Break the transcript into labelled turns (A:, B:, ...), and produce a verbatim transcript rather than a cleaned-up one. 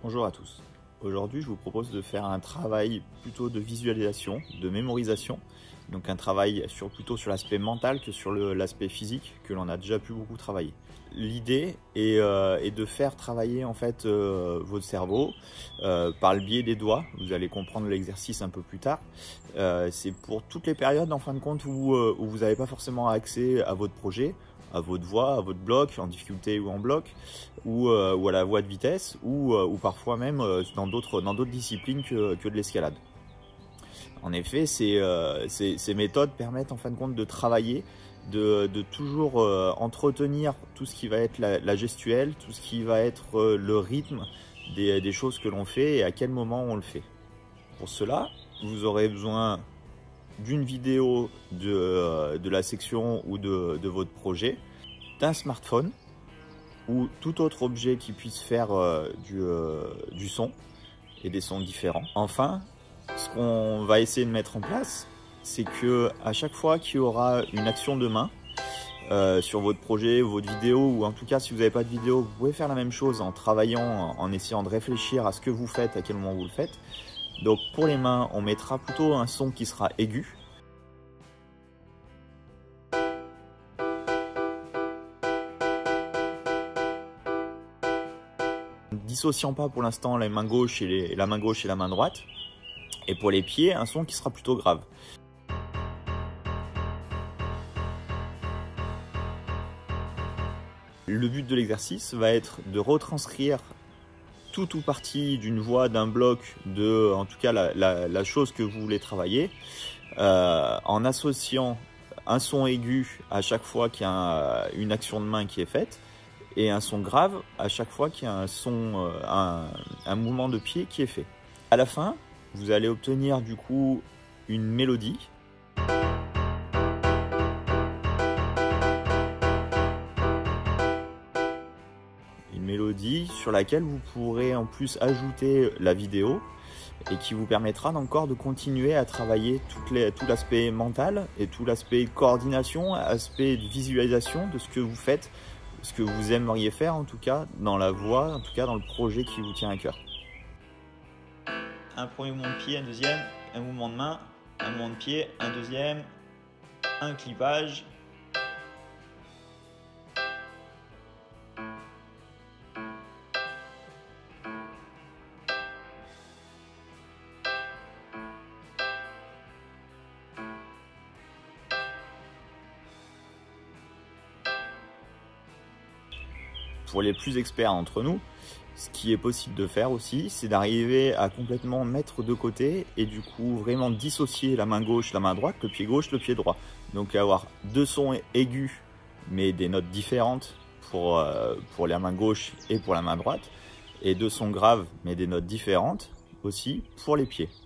A: Bonjour à tous. Aujourd'hui, je vous propose de faire un travail plutôt de visualisation, de mémorisation. Donc un travail sur, plutôt sur l'aspect mental que sur l'aspect physique que l'on a déjà pu beaucoup travailler. L'idée est, euh, est de faire travailler en fait euh, votre cerveau euh, par le biais des doigts. Vous allez comprendre l'exercice un peu plus tard. Euh, C'est pour toutes les périodes en fin de compte où, euh, où vous n'avez pas forcément accès à votre projet, à votre voix, à votre bloc, en difficulté ou en bloc, ou, euh, ou à la voie de vitesse, ou, euh, ou parfois même euh, dans d'autres dans d'autres disciplines que, que de l'escalade. En effet, ces, euh, ces, ces méthodes permettent en fin de compte de travailler, de, de toujours euh, entretenir tout ce qui va être la, la gestuelle, tout ce qui va être euh, le rythme des, des choses que l'on fait et à quel moment on le fait. Pour cela, vous aurez besoin d'une vidéo de, euh, de la section ou de, de votre projet, d'un smartphone ou tout autre objet qui puisse faire euh, du, euh, du son et des sons différents. Enfin, ce qu'on va essayer de mettre en place, c'est que à chaque fois qu'il y aura une action de main euh, sur votre projet, votre vidéo, ou en tout cas si vous n'avez pas de vidéo, vous pouvez faire la même chose en travaillant, en, en essayant de réfléchir à ce que vous faites, à quel moment vous le faites. Donc pour les mains, on mettra plutôt un son qui sera aigu. Dissociant pas pour l'instant la main gauche et les, la main gauche et la main droite. Et pour les pieds, un son qui sera plutôt grave. Le but de l'exercice va être de retranscrire tout ou partie d'une voix, d'un bloc, de, en tout cas la, la, la chose que vous voulez travailler, euh, en associant un son aigu à chaque fois qu'il y a une action de main qui est faite, et un son grave à chaque fois qu'il y a un, son, un, un mouvement de pied qui est fait. À la fin, vous allez obtenir du coup une mélodie. Une mélodie sur laquelle vous pourrez en plus ajouter la vidéo et qui vous permettra encore de continuer à travailler les, tout l'aspect mental et tout l'aspect coordination, aspect de visualisation de ce que vous faites, ce que vous aimeriez faire en tout cas dans la voie, en tout cas dans le projet qui vous tient à cœur. Un premier mouvement de pied, un deuxième, un mouvement de main, un mouvement de pied, un deuxième, un clipage. Pour les plus experts d'entre nous, ce qui est possible de faire aussi, c'est d'arriver à complètement mettre de côté et du coup vraiment dissocier la main gauche, la main droite, le pied gauche, le pied droit. Donc avoir deux sons aigus mais des notes différentes pour, euh, pour la main gauche et pour la main droite, et deux sons graves mais des notes différentes aussi pour les pieds.